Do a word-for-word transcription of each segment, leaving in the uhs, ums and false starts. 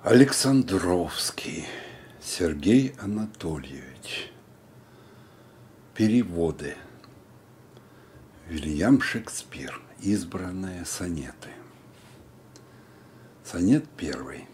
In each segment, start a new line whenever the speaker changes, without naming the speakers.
Александровский Сергей Анатольевич. Переводы. Вильям Шекспир. Избранные сонеты. Сонет первый.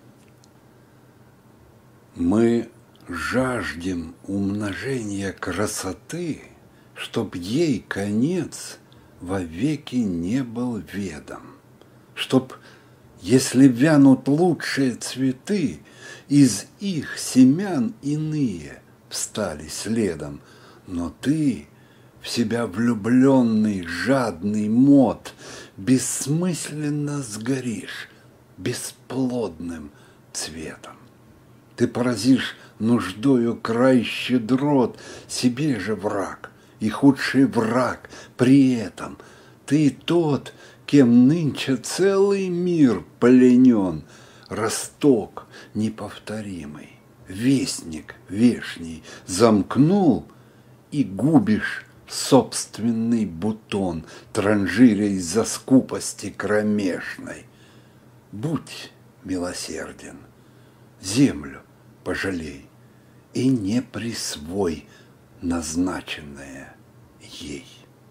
Мы жаждем умножения красоты, чтоб ей конец вовеки не был ведом, чтоб, если вянут лучшие цветы, из их семян иные встали следом. Но ты, в себя влюбленный, жадный мот, бессмысленно сгоришь бесплодным цветом. Ты поразишь нуждою край щедрот, себе же враг, и худший враг при этом. Ты тот, кем нынче целый мир пленен, росток неповторимый, вестник вешний, замкнул и губишь собственный бутон, транжирясь за скупости кромешной. Будь милосерден, землю пожалей и не присвой назначенное ей.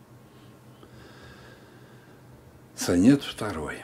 Сонет второй.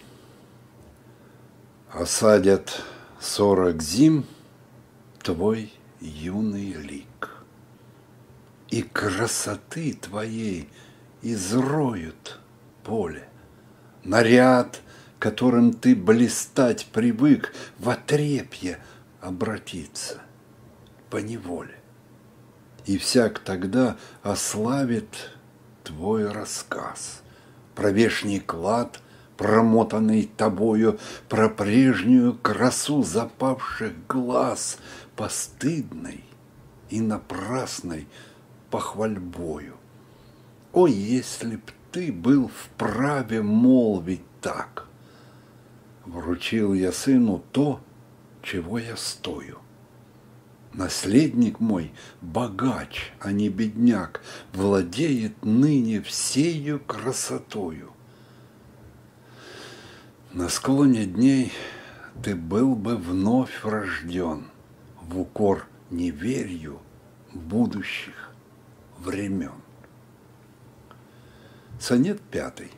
Осадят сорок зим твой юный лик, и красоты твоей изроют поле. Наряд, которым ты блистать привык, в отрепье обратится поневоле. И всяк тогда ославит твой рассказ про вешний клад, промотанный тобою, про прежнюю красу запавших глаз, постыдной и напрасной похвальбою. О, если б ты был вправе молвить так: вручил я сыну то, чего я стою. Наследник мой, богач, а не бедняк, владеет ныне всею красотою. На склоне дней ты был бы вновь рожден в укор неверью будущих времен. Сонет пятый.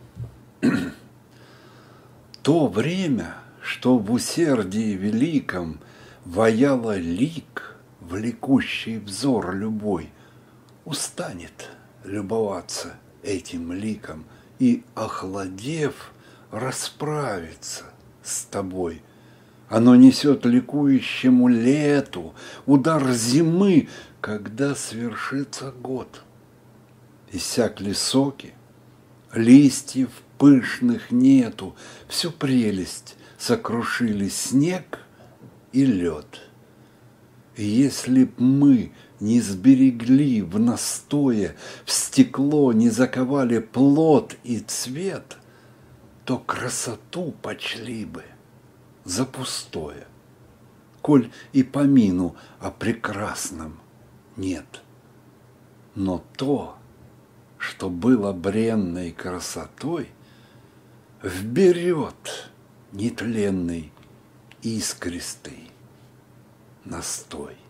То время, что в усердии великом ваяло лик, влекущий взор любой, устанет любоваться этим ликом и, охладев, расправиться с тобой. Оно несет ликующему лету удар зимы, когда свершится год. Иссякли соки, листьев пышных нету, всю прелесть сокрушили снег и лед. И если б мы не сберегли в настое, в стекло не заковали плод и цвет, то красоту почли бы за пустое, коль и помину о прекрасном нет. Но то, что было бренной красотой, вберет нетленный искристый настой.